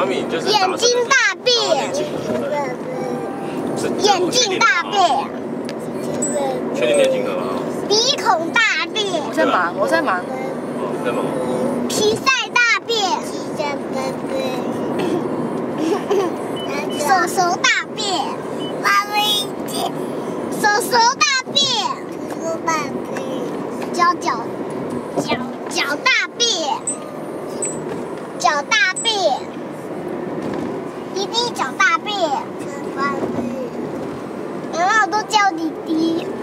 妈咪就是眼睛大便，眼睛大便， 确定念经了吗？ 鼻孔大便， 我在忙，我在忙。 哦，在忙。 皮赛大便，手手大便，妈咪手手大便，脚大便，脚大便，弟弟脚大便，妈妈我都叫弟弟。